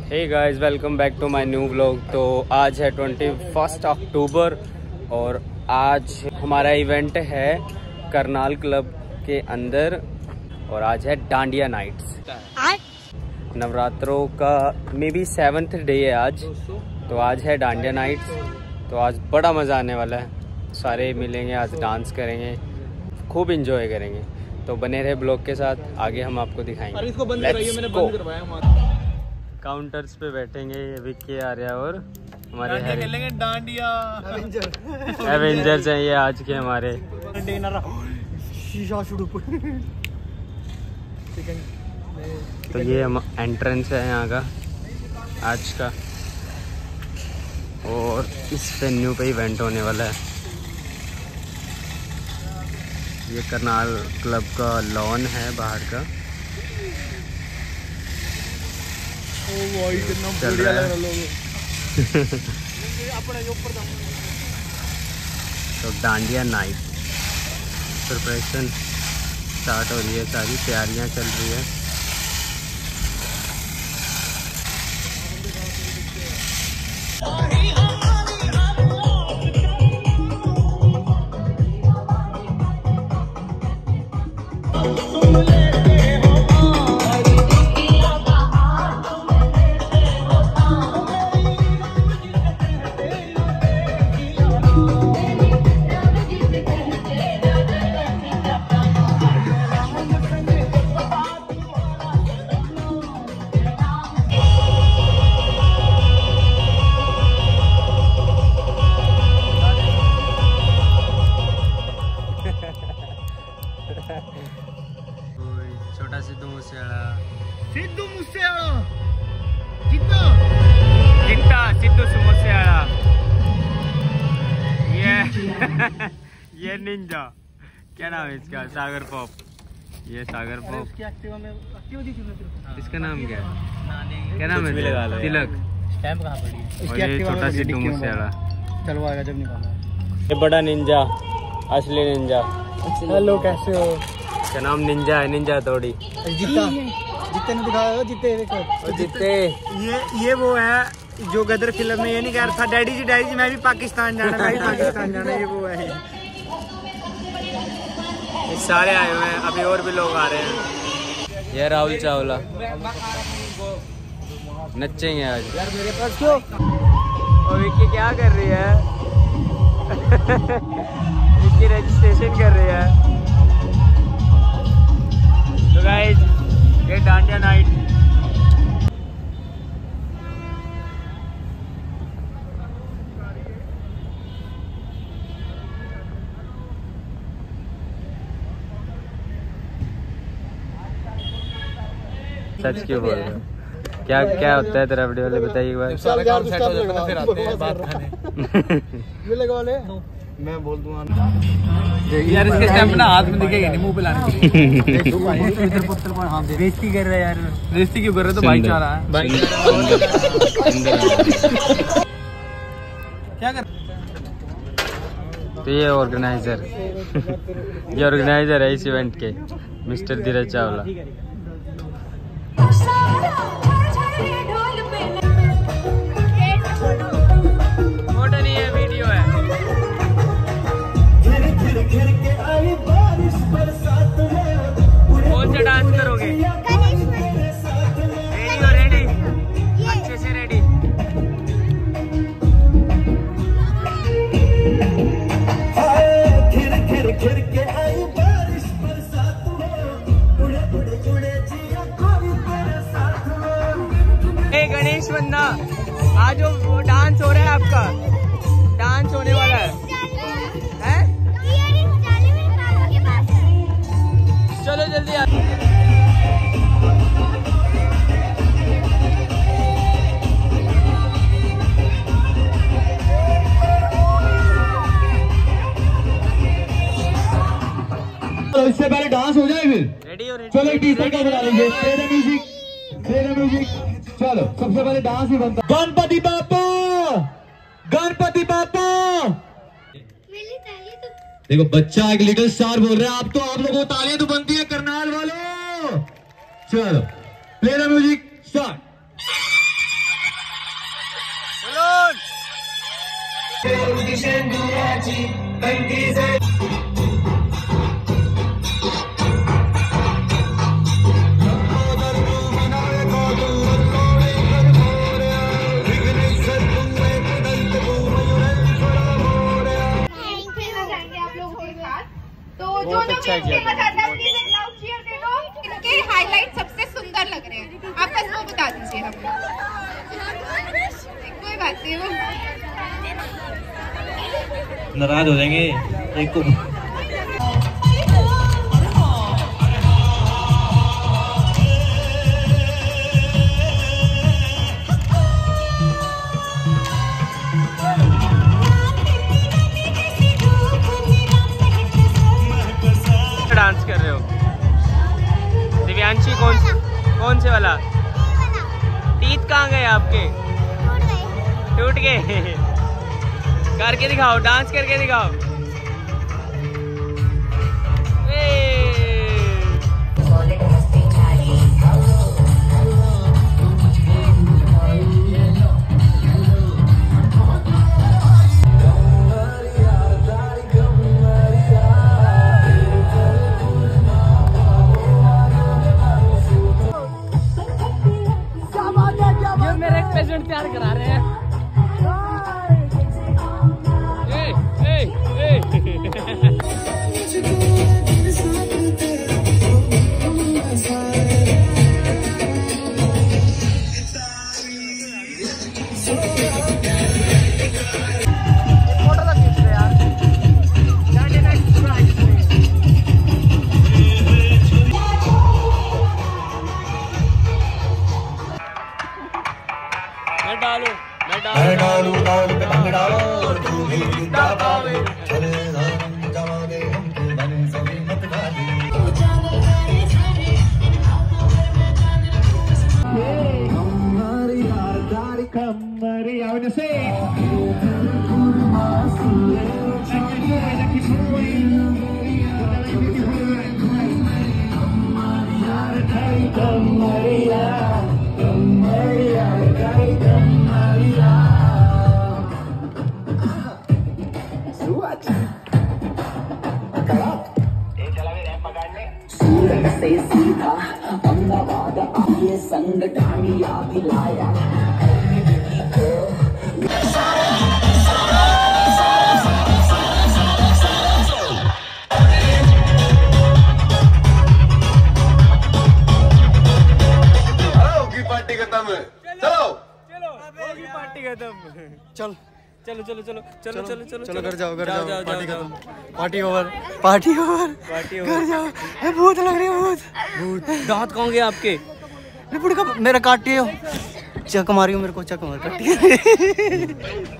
Hey guys, welcome back to my new vlog. तो आज है 21 अक्टूबर और आज हमारा इवेंट है करनाल क्लब के अंदर और आज है डांडिया नाइट्स। नवरात्रों का मे बी 7th डे है आज, तो आज है डांडिया नाइट्स। तो आज बड़ा मज़ा आने वाला है, सारे मिलेंगे, आज डांस करेंगे, खूब इंजॉय करेंगे। तो बने रहे ब्लॉग के साथ, आगे हम आपको दिखाएंगे। इसको बंद कराइए, मैंने बंद करवाया। काउंटर्स पे बैठेंगे विक्की आर्या और हमारे खेलेंगे डांडिया। एवेंजर्स हैं ये आज के हमारे। तो ये हम एंट्रेंस है यहाँ का आज का, और इस वेन्यू पे इवेंट होने वाला है। ये करनाल क्लब का लॉन है बाहर का। चल रहा है तो डांडिया नाइट प्रिपरेशन स्टार्ट हो रही है, सारी तैयारियां चल रही है। छोटा सिद्धू मूसेवाला, सिद्धू मूसेवाला जितना जितना सिद्धू मूसेवाला। ये निंजा, क्या नाम है इसका? सागर पॉप। ये सागर पॉप। इसका नाम क्या है? क्या नाम है? तिलक। स्टैम्प कहाँ पड़ी है? और ये छोटा सिद्धू मूसेवाला। चलो आएगा जब निकालना। ये बड़ा निंजा, असली निंजा। हेलो, कैसे हो? क्या नाम? निंजा है, निंजा थोड़ी। जितने ने दिखाया हो, जितने ये वो है जो गदर फिल्म में ये नहीं कह रहा था, डैडी जी मैं भी पाकिस्तान जाना, मैं भी पाकिस्तान जाना। ये वो है, ये सारे आए हुए हैं, अभी और भी लोग आ रहे हैं। ये राहुल चावला नचेंगे आज। यार मेरे पास क्यों? और विक्की क्या कर रही है? विक्की रजिस्ट्रेशन कर रही है। तो गाइस, ये डांडिया नाइट। सच क्यों बोल रहे हो? क्या क्या होता है तेरा वीडियो वाले, बताइए एक बार। सारा काम सेट हो जाता है, फिर आते हैं बात खाने। ये लगवा ले, मैं बोल दूंगा यार। इसके स्टैम्प ना हाथ में दिखेगा नहीं, मुंह पे लाने के लिए। बेइज्जती कर रहे हैं यार। बेइज्जती क्यों कर रहे? तो भाई चाह रहा है, क्या कर? तो ये ऑर्गेनाइजर ये ऑर्गेनाइजर है इस इवेंट के, मिस्टर धीरज चावला। फोटो नहीं है, वीडियो है। कौन सा डांस करोगे? रेडी हो? रेडी? अच्छे से रेडी? गणेश वंदना, आज जो डांस हो रहा है आपका, डांस होने वाला है, हैं? चलो जल्दी आ। तो इससे पहले डांस हो जाए, फिर रेडी हो? चलो एक टी-शर्ट का बना लेंगे। म्यूजिक, चलो सबसे पहले डांस ही बनता। गणपति बापा, गणपति बापा। देखो बच्चा एक लिटिल स्टार बोल रहा है, आप लोगों को तालियां तो बनती है करनाल वालों। चलो प्ले द म्यूजिक स्टार्ट। इनके हाईलाइट सबसे सुंदर लग रहे हैं, आप बस वो बता दीजिए हमें। कोई बात नहीं, वो नाराज हो जाएंगे एक को। डांस कर रहे हो दिव्यांशी? कौन से वाला? टीथ कहाँ गए आपके? टूट गए। करके दिखाओ, डांस करके दिखाओ। पेशेंट तैयार करा रहे हैं। से सीधा अहमदाबाद आगे संग टांगिया भी लाया। पार्टी खत्म, चलो पार्टी खत्म। चल चलो चलो चलो चलो चलो चलो चलो घर जाओ, घर जाओ, पार्टी खत्म, party over, party over, party over. घर जाओ, भूत लग रही है, भूत। दांत कहाँ गए आपके? लिपड़ का मेरा काटी हो, चक मारी हो मेरे को, चक मार काटी।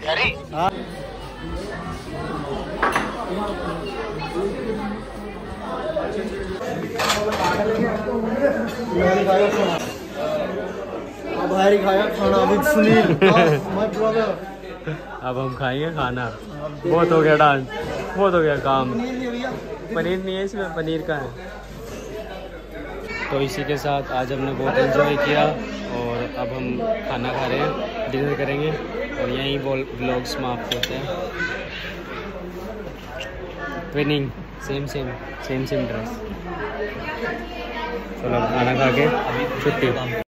बाहर ही खाया खाना विद सुनील, माय ब्रदर। अब हम खाएंगे खाना। बहुत हो गया डांस, बहुत हो गया काम। पनीर नहीं है इसमें, पनीर का है। तो इसी के साथ आज हमने बहुत एंजॉय किया और अब हम खाना खा रहे हैं, डिनर करेंगे और यहीं व्लॉग समाप्त होते हैं। Twinning same dress. चलो खाना खा के छुट्टी।